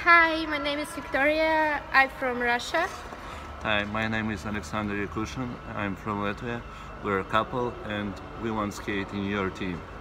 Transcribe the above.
Hi, my name is Victoria. I'm from Russia. Hi, my name is Alexander Yakushin. I'm from Latvia. We're a couple and we want to skate in your team.